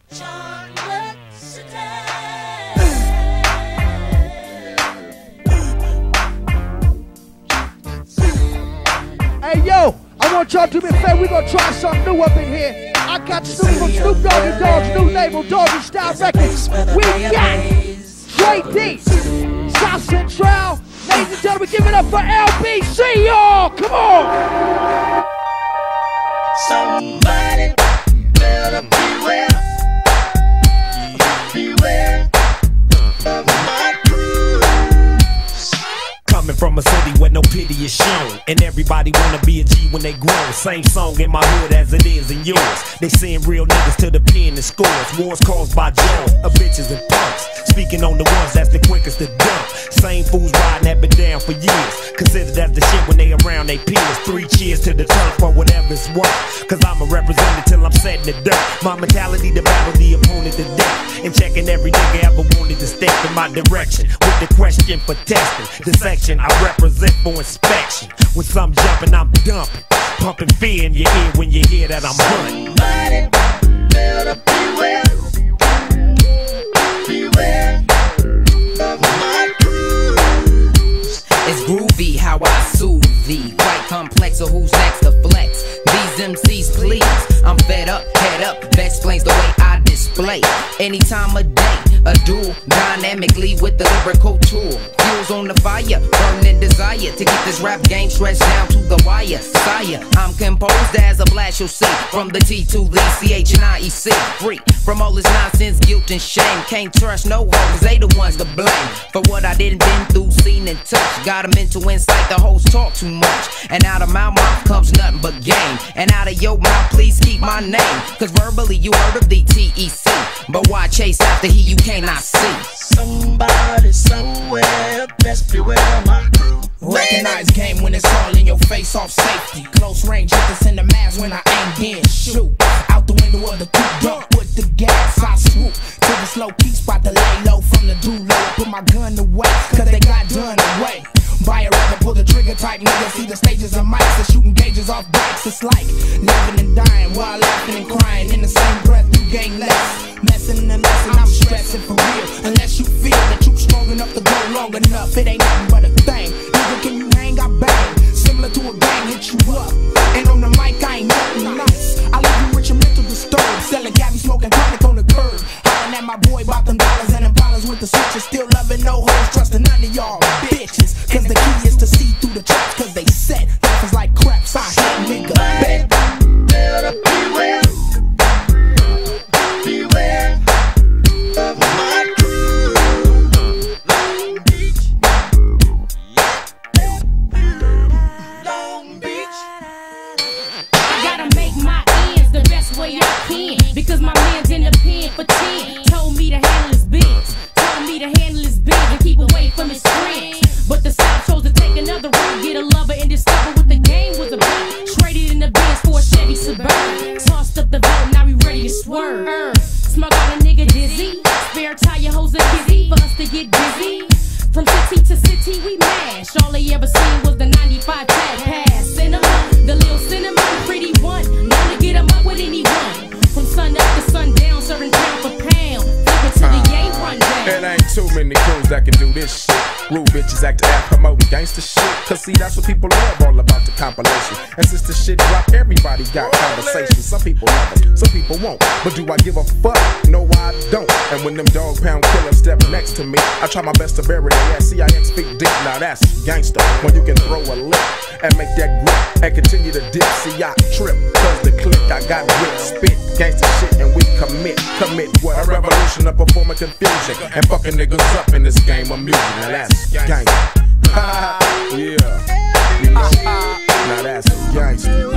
Hey yo, I want y'all to do me a favor. We're gonna try something new up in here. I got Snoop from Snoop Dogg and Dogg's new label, Doggy Style Records. We got Trey D, South Central. Ladies and gentlemen, give it up for LBC, y'all. Come on. Somebody better beware of my cruise. Coming from a city where no pity is shown, and everybody wanna be a G when they grow. Same song in my hood as it is in yours. They send real niggas to the pen and scores. Wars caused by Jones, of bitches and punks. Speaking on the ones that's the quickest to dump. Same fools riding have been down for years. Considered as the shit when they around they peers. 3 cheers to the turf for whatever it's worth. Cause I'm a representative till I'm setting the dirt. My mentality to battle the opponent to death. And checking every nigga ever wanted to step in my direction. With the question for testing. The section I represent for inspection. When some jumping, I'm dumping. Pumping fear in your ear when you hear that I'm hunting. Somebody better beware of my cruise. It's groovy how I soothe thee. Quite complex, so who's next to flex? These MCs, please. I'm fed up, head up. That explains the way I display. Any time of day, a duel dynamically with the lyrical tool. Fuels on the fire, burning desire to get this rap game stretched down to the wire. Sire, I'm composed as a blast, you'll see. From the T to the CH and IEC. Free from all this nonsense, guilt and shame. Can't trust no hoes, cause they the ones to blame. For what I didn't been through, seen and touched. Got them into insight, the hoes talk too much. And out of my mouth comes nothing but game. And out of your mouth, please keep my name. Cause verbally you heard of the TEC. But why chase after he you cannot see? Somebody somewhere, best beware of my crew. Recognize game when it's all in your face, off safety. Close range, hitters in the mask when I aim, then shoot. Out the window of the coupe, dump with the gas, I swoop. To the slow key spot to lay low from the do low. Put my gun away, cause they got done away. Buy a rather pull the trigger type nigga. See the stages of mics and shooting gauges off bikes. It's like living and dying while laughing and crying. In the same breath you gain less. Messing and lesson, I'm stressing for real. Unless you feel that you strong enough to go long enough. It ain't nothing but a thing. Nigga, can you hang? I bang. Similar to a gang, hit you up. And on the mic, I ain't nothing nice. I leave you with your mental disturbed. Selling Gabby, smoking chronic on the curb. Hollering at my boy about them dollars and them dollars with the switches. Still loving no hoes, trusting none of y'all bitches. Cause the key is to see through the traps. Cause they set life is like crap, so I hit nigga bet. Better beware of my crew. Long Beach, Long Beach. I gotta make my ends the best way I can. Because my man's in the pen for 10. Told me to handle his biz. Told me to handle his biz and keep away from his friends. But the South chose to take another route. Get a lover and discover what the game was about. Traded in the Benz for a Chevy Suburban. Tossed up the vote, now we ready to swerve. Smug out a nigga dizzy. Spare tire hoes are busy for us to get busy. From city to city we mash. All they ever seen was the 95 tag pass. Cinema, the little cinema, pretty one. Known to get 'em up with anyone. From sun up to sundown, serving pound for pound. Flip it to the yay run down. It ain't too many crews that can do this shit. Rude bitches act app promoting gangster shit. Cause see, that's what people love, all about the compilation. And since the shit drop, everybody got conversations. Some people love it, some people won't. But do I give a fuck? No, I don't. And when them dog pound killers step next to me, I try my best to bury their ass. CIX feet deep, now that's gangster. When you can throw a lick and make that grip and continue to dip. See, I trip, cause the click I got whip, spit gangster shit and we commit what? A revolution of performing confusion and fucking niggas up in this game of music. Now that's gangster. Yeah, you know, now that's gangster.